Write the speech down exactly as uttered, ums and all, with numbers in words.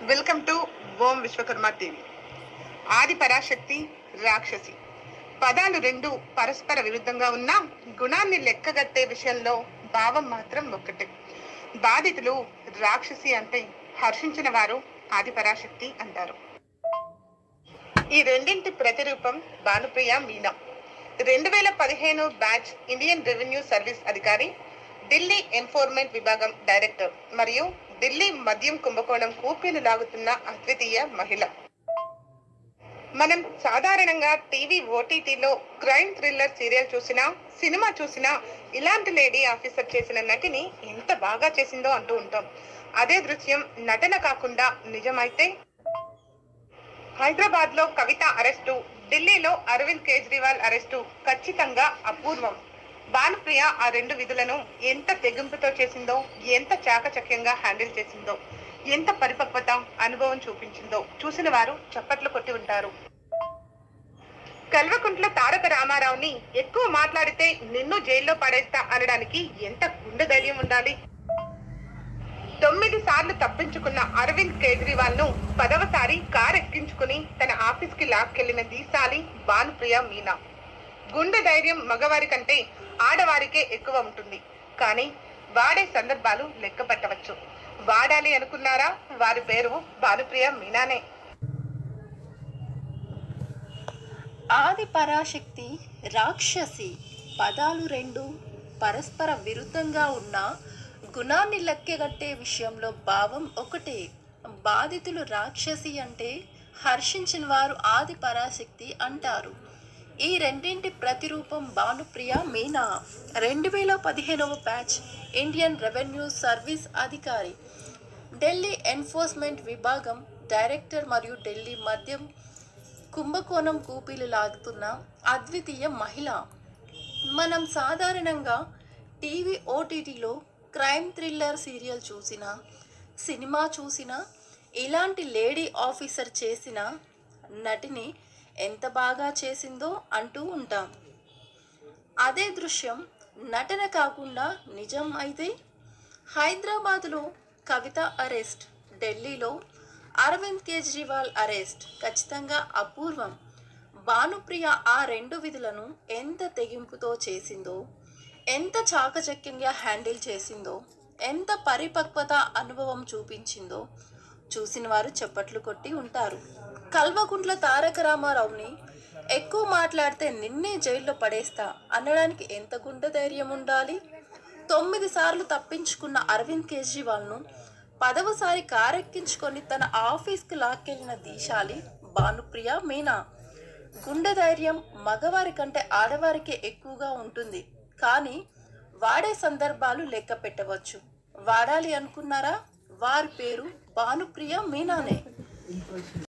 Welcome to Om Vishwakarma TV. Adi Parashakti, రాక్షసి పదాలు రెండు పరస్పర విరుద్ధంగా ఉన్న గుణాన్ని లెక్కగట్టే విషయంలో భావం మాత్రం ఒక్కటే. బాధితులు రాక్షసి అంటే హర్షించిన వారు ఆది పరాశక్తి అంటారు. ఈ రెండింటి ప్రతిరూపం భానుప్రియ మీనా. రెండు వేల పదిహేను బ్యాచ్ ఇండియన్ రెవెన్యూ సర్వీస్ అధికారి, ఢిల్లీ ఎన్ఫోర్స్మెంట్ విభాగం డైరెక్టర్ మరియు ఢిల్లీ మద్యం కుంభకోణం కూపీలు లాగుతున్న అద్వితీయ మహిళ. మనం సాధారణంగా టీవీ ఓటీటీలో క్రైమ్ థ్రిల్లర్ సీరియల్ చూసినా, సినిమా చూసినా ఇలాంటి లేడీ ఆఫీసర్ చేసిన నటిని ఎంత బాగా చేసిందో అంటూ ఉంటాం. అదే దృశ్యం నటన కాకుండా నిజమైతే హైదరాబాద్ లో కవిత అరెస్టు, ఢిల్లీలో అరవింద్ కేజ్రీవాల్ అరెస్టు ఖచ్చితంగా అపూర్వం. భానుప్రియ ఆ రెండు విధులను ఎంత తెగింపుతో చేసిందో, ఎంత చాకచక్యంగా హ్యాండిల్ చేసిందో, ఎంత పరిపక్వత, అనుభవం చూపించిందో చూసిన వారు చప్పట్లు కొట్టి ఉంటారు. కల్వకుంట్ల తారక రామారావుని ఎక్కువ మాట్లాడితే నిన్ను జైల్లో పడేస్తా అనడానికి ఎంత గుండె ధైర్యం ఉండాలి. తొమ్మిది సార్లు తప్పించుకున్న అరవింద్ కేజ్రీవాల్ ను పదవసారి కారు ఎక్కించుకుని తన ఆఫీస్ కి లాక్కెళ్లిన దీశాలి భానుప్రియ మీనా. గుండె ధైర్యం మగవారి కంటే ఆడవారికే ఎక్కువ ఉంటుంది, కానీ వాడే సందర్భాలు లెక్క పట్టవచ్చు. వాడాలి అనుకున్నారా, వారి పేరు భానుప్రియ మీనానే. ఆది పరాశక్తి, రాక్షసి పదాలు రెండు పరస్పర విరుద్ధంగా ఉన్న గుణాన్ని లెక్కగట్టే విషయంలో భావం ఒకటే. బాధితులు రాక్షసి అంటే హర్షించిన వారు ఆది పరాశక్తి అంటారు. ఈ రెండింటి ప్రతిరూపం భానుప్రియ మీనా. రెండు వేల పదిహేనవ బ్యాచ్ ఇండియన్ రెవెన్యూ సర్వీస్ అధికారి, ఢిల్లీ ఎన్ఫోర్స్మెంట్ విభాగం డైరెక్టర్ మరియు ఢిల్లీ మద్యం కుంభకోణం కూపీలు లాగుతున్న అద్వితీయ మహిళ. మనం సాధారణంగా టీవీ ఓటీటీలో క్రైమ్ థ్రిల్లర్ సీరియల్ చూసినా, సినిమా చూసినా ఇలాంటి లేడీ ఆఫీసర్ చేసిన నటిని ఎంత బాగా చేసిందో అంటూ ఉంటాం. అదే దృశ్యం నటన కాకుండా నిజం అయితే హైదరాబాదులో కవిత అరెస్ట్, ఢిల్లీలో అరవింద్ కేజ్రీవాల్ అరెస్ట్ ఖచ్చితంగా అపూర్వం. భానుప్రియ ఆ రెండు విధులను ఎంత తెగింపుతో చేసిందో, ఎంత చాకచక్యంగా హ్యాండిల్ చేసిందో, ఎంత పరిపక్వత, అనుభవం చూపించిందో చూసిన వారు చప్పట్లు కొట్టి ఉంటారు. కల్వకుంట్ల తారక రామారావుని ఎక్కువ మాట్లాడితే నిన్నే జైల్లో పడేస్తా అనడానికి ఎంత గుండె ధైర్యం ఉండాలి. తొమ్మిది సార్లు తప్పించుకున్న అరవింద్ కేజ్రీవాల్ను పదవసారి కారెక్కించుకొని తన ఆఫీస్కి లాక్కెళ్లిన దీశాలి భానుప్రియ మీనా. గుండె ధైర్యం మగవారి కంటే ఆడవారికే ఎక్కువగా ఉంటుంది, కానీ వాడే సందర్భాలు లెక్క పెట్టవచ్చు. వాడాలి అనుకున్నారా, వారి పేరు భానుప్రియ మీనానే.